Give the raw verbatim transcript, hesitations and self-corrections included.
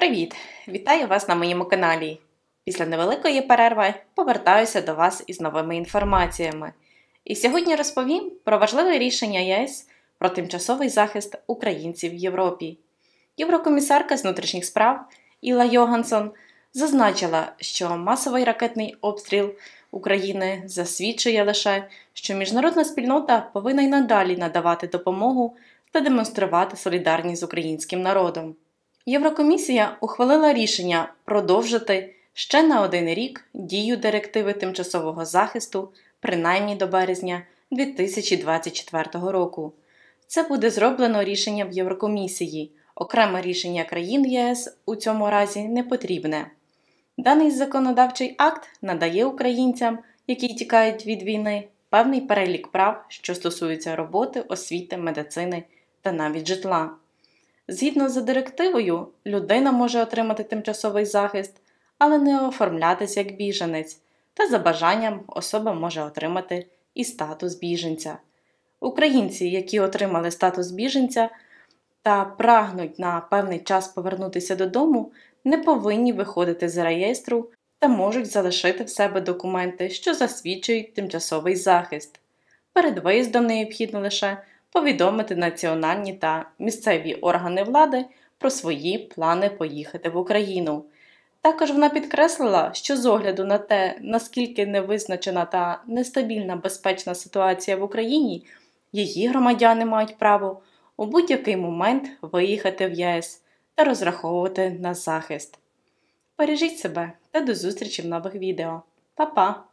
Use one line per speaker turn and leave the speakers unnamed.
Привіт! Вітаю вас на моєму каналі. Після невеликої перерви повертаюся до вас із новими інформаціями. І сьогодні розповім про важливе рішення ЄС про тимчасовий захист українців в Європі. Єврокомісарка з внутрішніх справ Іла Йоганссон зазначила, що масовий ракетний обстріл України засвідчує лише, що міжнародна спільнота повинна й надалі надавати допомогу та демонструвати солідарність з українським народом. Єврокомісія ухвалила рішення продовжити ще на один рік дію директиви тимчасового захисту, принаймні до березня дві тисячі двадцять четвертого року. Це буде зроблено рішенням Єврокомісії, окреме рішення країн ЄС у цьому разі не потрібне. Даний законодавчий акт надає українцям, які тікають від війни, певний перелік прав, що стосуються роботи, освіти, медицини та навіть житла. Згідно з директивою, людина може отримати тимчасовий захист, але не оформлятися як біженець, та за бажанням особа може отримати і статус біженця. Українці, які отримали статус біженця та прагнуть на певний час повернутися додому, не повинні виходити з реєстру та можуть залишити в себе документи, що засвідчують тимчасовий захист. Перед виїздом необхідно лише повідомити національні та місцеві органи влади про свої плани поїхати в Україну. Також вона підкреслила, що з огляду на те, наскільки невизначена та нестабільна безпечна ситуація в Україні, її громадяни мають право у будь-який момент виїхати в ЄС та розраховувати на захист. Бережіть себе та до зустрічі в нових відео. Па-па!